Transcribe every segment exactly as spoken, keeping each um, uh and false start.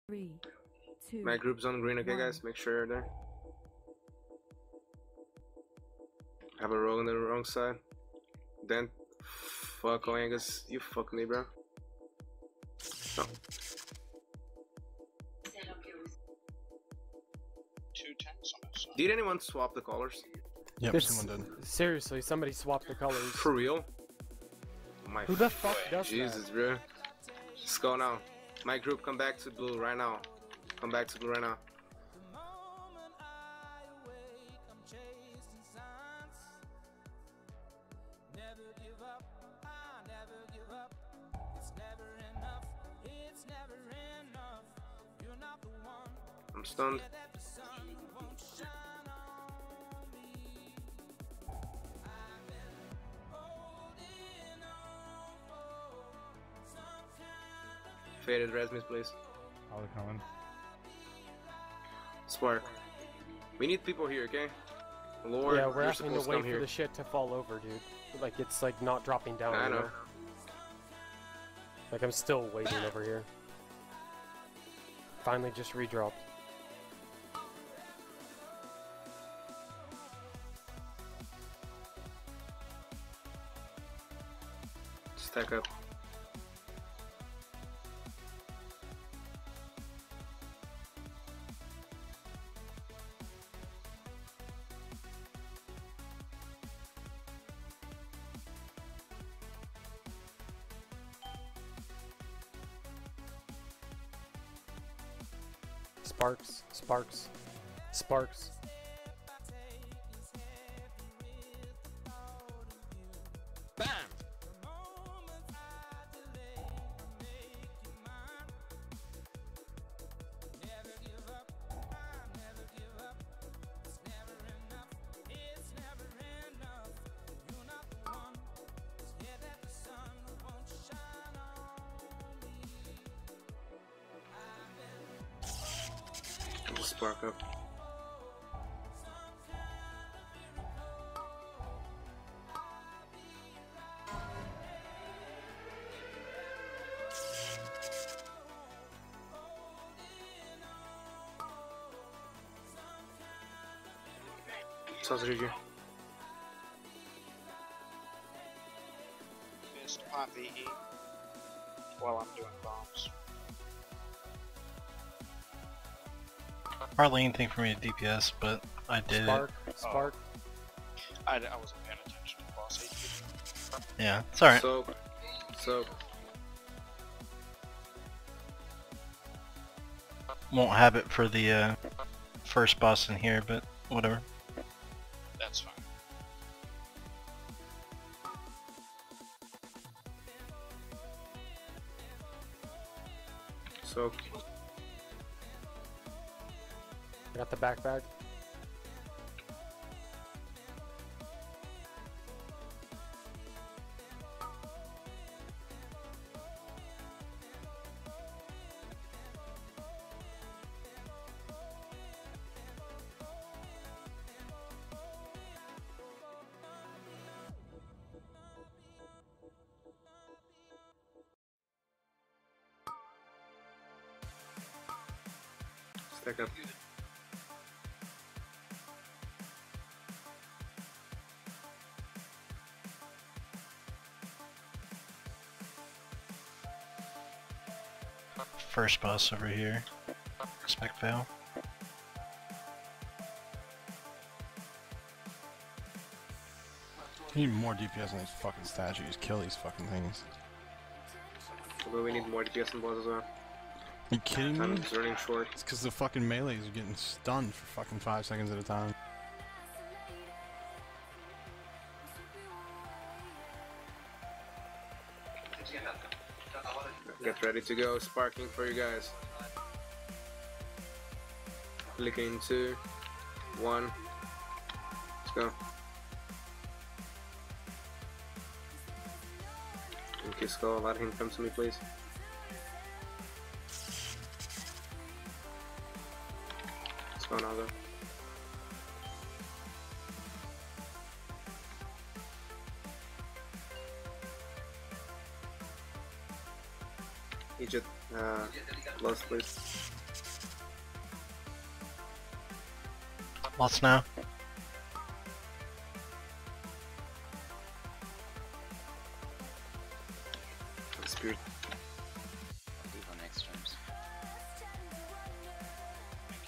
Three, two, My group's on green, okay, one. guys? Make sure you're there. I have a roll on the wrong side. Then, fuck Oangus, you fuck me, bro. No. Two tanks on that side. Did anyone swap the colors? Yep, This- someone did. Seriously, somebody swapped the colors. For real? My Who the fuck does Jesus, that? bro. Let's go now. My group, come back to blue right now. Come back to blue right now. I'm stunned. Faded resmes, please. All coming. Spark. We need people here, okay? Lord, Yeah, we're you're having to supposed to wait come for here. the shit to fall over, dude. Like, it's like not dropping down. I you know. Like, I'm still waiting over here. Finally just redropped. Stack up. Sparks, sparks, sparks. Bam! Spark up. Sausage here. Fist on V E while I'm doing bombs. Hardly anything for me to D P S, but I did Spark, spark. I, I wasn't paying attention to boss H P. it. Yeah, it's alright. Soak. Soak. Won't have it for the uh, first boss in here, but whatever. That's fine. Soak. I got the backpack. Stack up. First boss over here. Respect fail. You need more D P S on these fucking statues. Kill these fucking things. But we need more D P S and balls as well. Are you kidding me? Time's running short. It's because the fucking melees are getting stunned for fucking five seconds at a time. Get ready to go. Sparking for you guys. Clicking two, one. Let's go. Okay, Skull, let him come to me, please. Let's go now, though. Egypt, uh, lost, please. Lots now. Spirit. Leave on next turns. Thank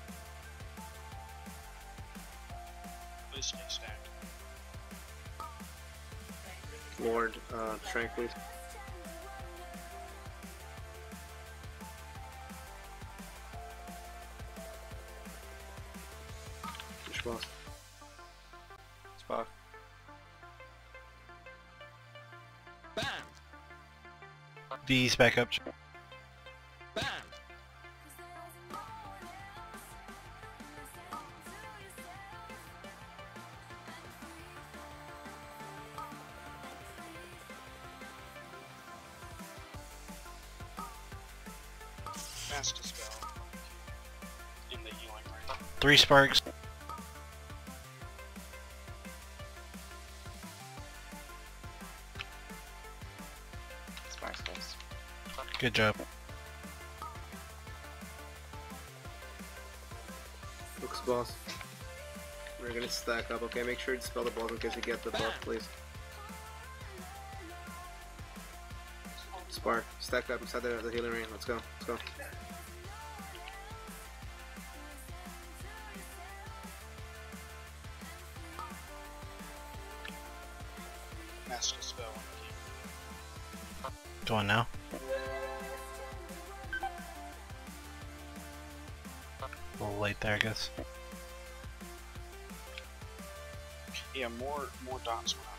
you. Please stay stacked. Lord, uh, strength, please. Which boss? Spot. V's back up. Cast a spell in the healing ring. Three sparks. Sparks close. Good job. Looks boss. We're gonna stack up, okay? Make sure to spell the boss in case you get the buff, please. Spark, stack up inside the, the healing ring. Let's go, let's go. Cast a spell in the healing Going now. A little late there, I guess. ring. Yeah, more more dots went out.